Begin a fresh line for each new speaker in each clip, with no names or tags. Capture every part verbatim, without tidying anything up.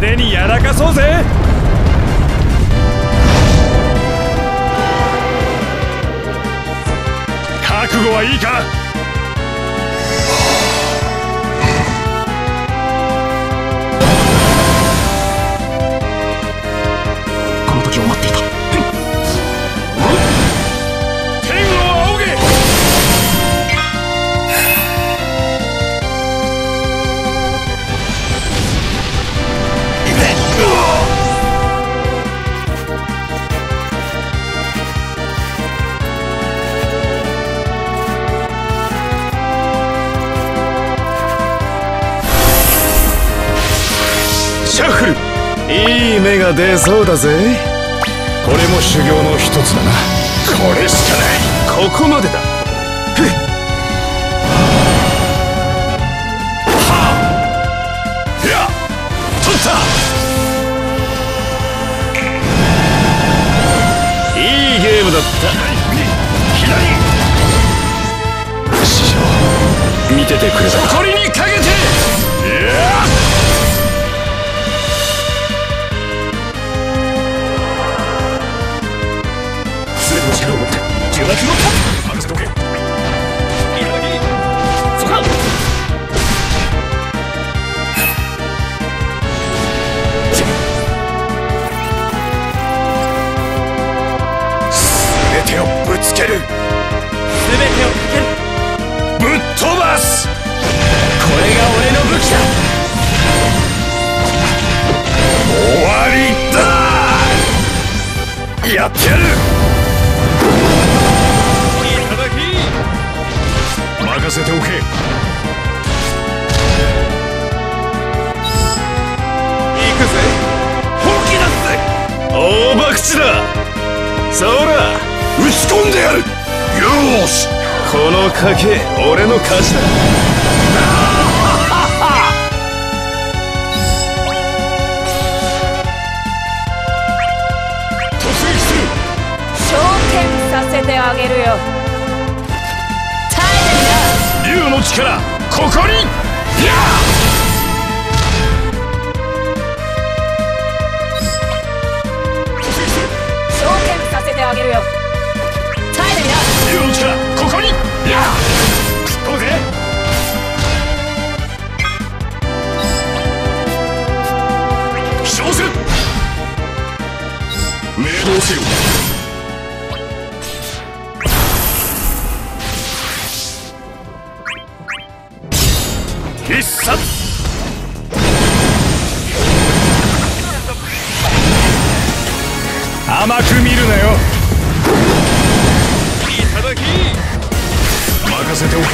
手にやらかそうぜ。覚悟はいいか。
この時を待っていた。
天を仰げ。シャッフル、いい芽が出そうだぜ。これも修行の一つだな。これしかない。ここまでだ。ふっはあ、や取った。いいゲームだった。左師匠、見ててくれたか。誇りにかけて。いや力を持って呪縛の任せておけ。そこだ。全てをぶつける。全てをかける。ぶっ飛ばす。これが俺の武器だ。終わりだ。やってやる。任せておけ。行くぜ。本気だぜ。大博打だ。そら打ち込んでやる。よーし、この賭け俺の勝ちだ。突撃する。
昇天させてあげるよ。
竜の力、ここに。や
昇天させてあげるよ。タイムだ。
竜の力、ここに。や飛ぶぜ。起床する。命令せよ。必殺。甘く見るなよ。いただき。任せておけ。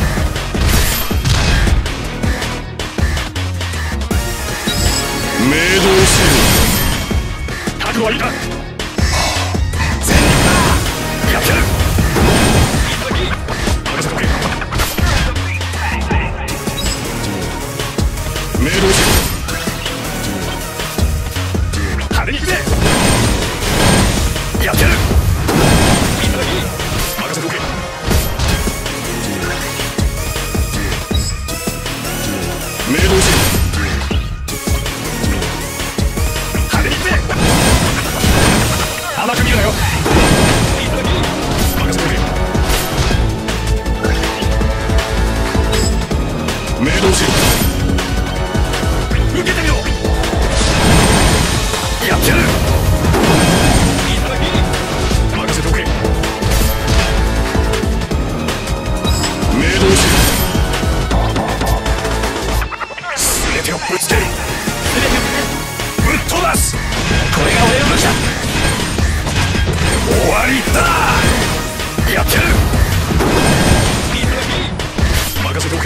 命令せよ。覚悟はいいか。全員やってやる。任せておけ。命令せよ。派手に行くぜ。やってやる。任せておけ。命令せよ。派手に行くぜ。甘く見るなよ。任せておけ。命令せよ。受けてみろ。やってやる。任せておけ。命令せよ。全てをぶつける。ぶっ飛ばす。これが俺の武器だ。終わりだ。やってやる。任せておけ。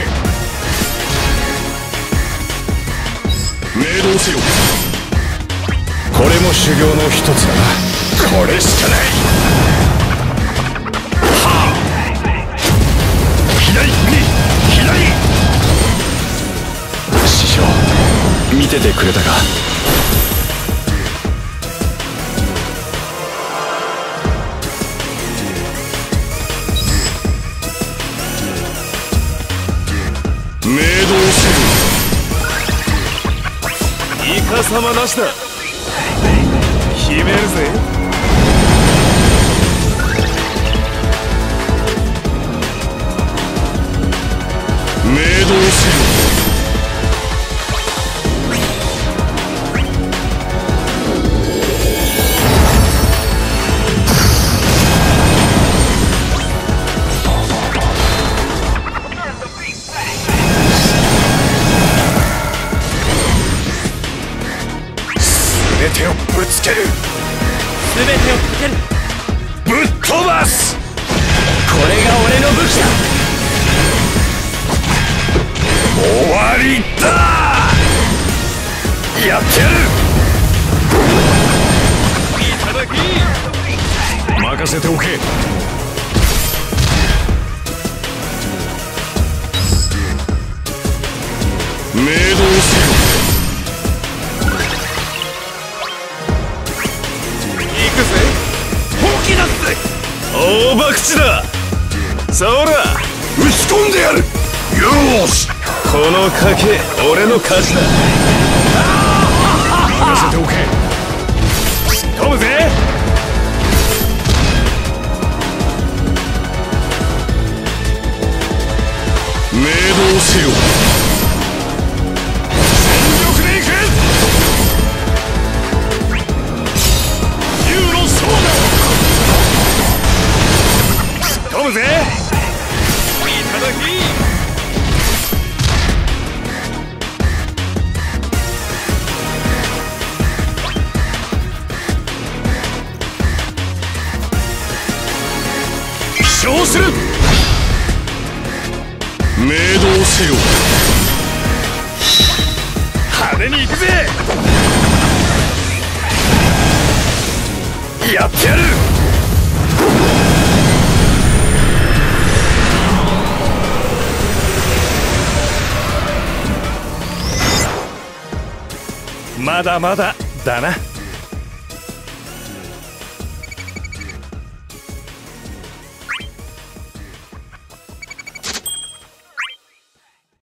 命令せよ。これも修行の一つだな。これしかない。はあ、左右左。師匠、見ててくれたか。命令せよ。いいか。 かさまなしだ。秘めるぜ。明動せよ。全てをぶつける。
全てをかける。
ぶっ飛ばす。
これが俺の武器だ。
終わりだ。やってやる。いただき。任せておけ。明動せよ。大博打だ。さおら打ち込んでやる。よーし、この賭け俺の勝ちだ。任せておけ。突っ込むぜ。明動せよ。全力でいけ。竜のソーダ。飛ぶぜ。いただき。飛翔する。明動せよ。派手に行くぜ。やってやる。まだまだだな。